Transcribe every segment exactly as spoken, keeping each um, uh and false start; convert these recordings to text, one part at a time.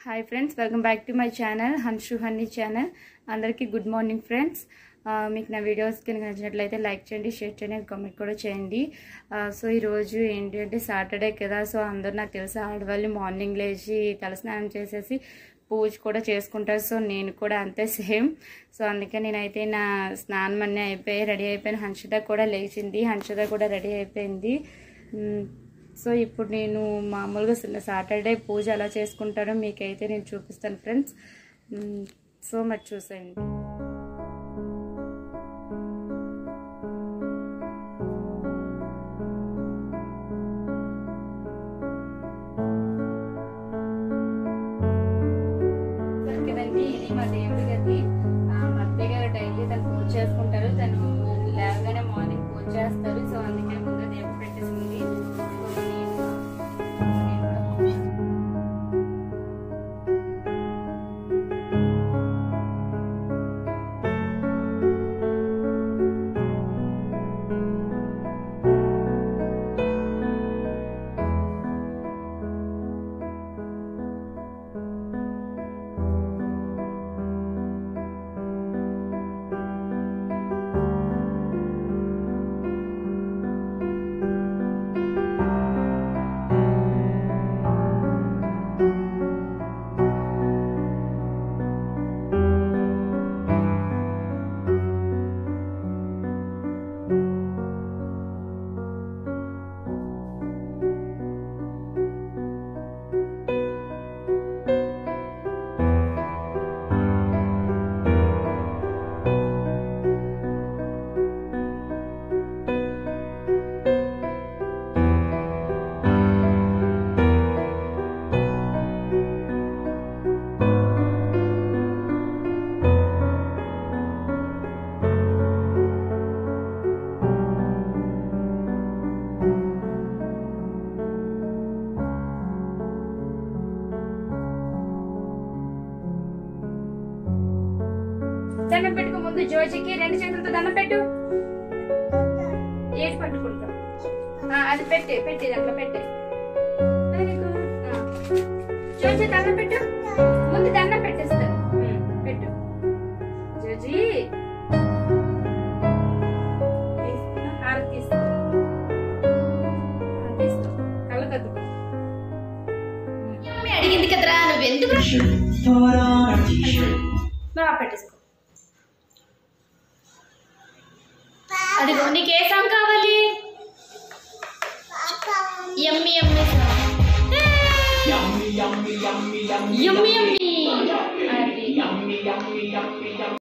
Hi friends, welcome back to my channel Hanshu Hanni channel. అందరికీ good morning friends. మీకు నా videos కనుక నచ్చినట్లయితే లైక్ చేయండి, షేర్ చేయండి, కామెంట్ కూడా చేయండి. సో ఈరోజు ఏంటి అంటే సాటర్డే కదా. సో అందరూ నాకు తెలిసి ఆడవాళ్ళు మార్నింగ్ లేచి తలస్నానం చేసేసి పూజ కూడా చేసుకుంటారు. సో నేను కూడా అంతే సేమ్. సో అందుకే నేనైతే నా స్నానం అన్నీ అయిపోయి రెడీ అయిపోయాను. హన్షిత కూడా లేచింది, హన్షిత కూడా రెడీ అయిపోయింది. సో ఇప్పుడు నేను మామూలుగా సాటర్డే పూజ ఎలా చేసుకుంటారో మీకైతే నేను చూపిస్తాను ఫ్రెండ్స్. సో మరి చూసేయండి. కదండి, ఇది మా దేవుడి గది. మా అత్తయ్య గారు డైలీ తను పూజ చేసుకుంటారు. తను లేవగానే మార్నింగ్ పూజ చేస్తారు. సో అందుకే ముందు దేవుడు పెట్టేసింది. దండం పెట్టుకు ముందు జోజికి రెండు చేతులతో దండం పెట్టు. ఏది పట్టుకుంటాం అది పెట్టి పెట్టి అట్లా పెట్టి జోజి దండం పెట్టు. ముందు దండం పెట్టేస్తాను. పెట్టు జోజి. హారతి తీసుకో, తీసుకో, కళ్ళకద్దు. అడిగింది కదరా, నువ్వెందుకు పెట్టేసుకో. అదిగో నీకు ఏ సాంగ్ కావాలి? యమ్మీ యమ్మీ యమ్మీ యమ్మీ యమ్మీ యమ్మీ.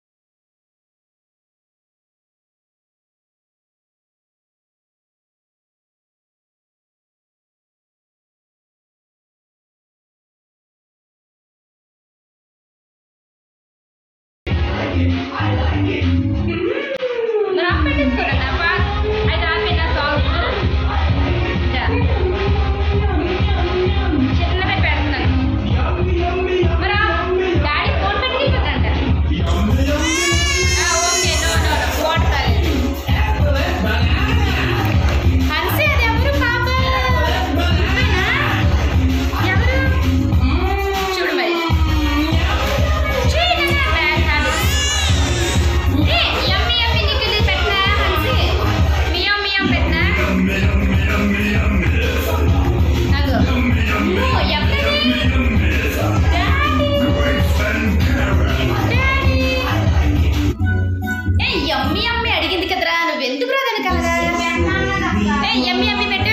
అడిగింది కదరా, నువ్వెందుకు రాదని కలగా. యమ్మీ యమ్మీ పెట్టు.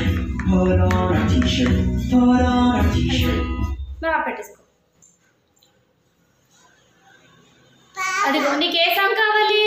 పెట్టేసుకో. అదిగో నీకు ఏ సాంగ్ కావాలి?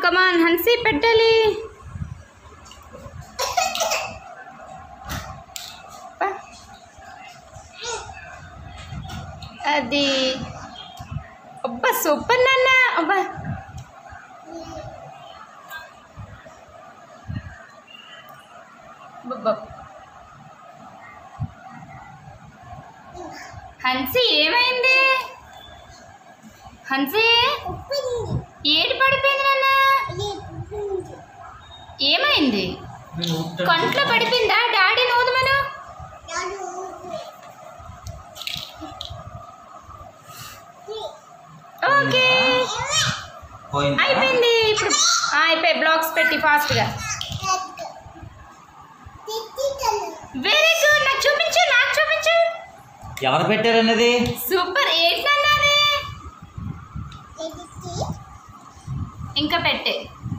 కమాన్ హన్సీ పెట్టాలి. అది అబ్బా సూపర్ నాన్న. అబ్బా హన్సీ ఏమైంది? హన్సీ ఏడు పడిపోయింది నాన్న. ఏమైంది? కంట్లో పడిపోయిందా? డాడీ నూదమను. ఓకే అయిపోయింది. ఇప్పుడు అయిపోయి బ్లాక్స్ పెట్టి ఫాస్ట్గా. Very good. నాకు చూపించు, నాకు చూపించు. ఎవరు పెట్టారన్నది? సూపర్. ఏంటన్నది? ఇంకా పెట్టే.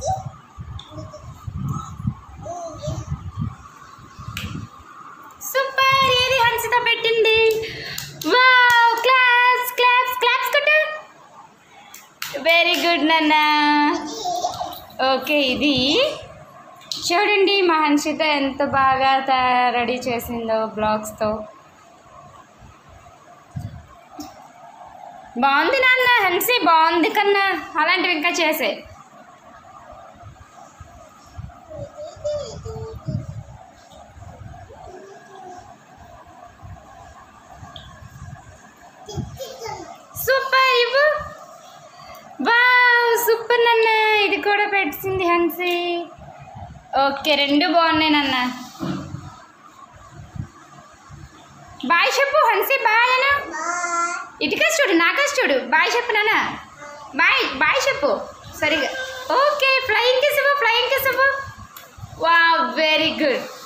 సూపర్. ఏది హన్సిత పెట్టింది? వావ్ క్లాప్స్ క్లాప్స్ క్లాప్స్ కొట్టు. వెరీ గుడ్ నాన్న. ఓకే ఇది చూడండి మా హన్సిత ఎంత బాగా రెడీ చేసిందో బ్లాక్స్తో. బాగుంది నాన్న. హన్సీ బాగుంది కన్నా. అలాంటివి ఇంకా చేసే. సూపర్. ఇవ్వు. వావ్ సూపర్ నాన్న. ఇది కూడా పెట్టింది హన్సీ. ఓకే రెండు బాగున్నాయి నాన్న. బాయ్ చెప్పు హన్సీ. బాయ్ అన్న. ఇటుకేసి చూడు, నాకేసి చూడు. బాయ్ చెప్పు నాన్న. బాయ్ బాయ్ చెప్పు సరిగా. ఓకే ఫ్లయింగ్ కిస్ ఇవ్వు, ఫ్లయింగ్ కిస్ ఇవ్వు. Wow very good.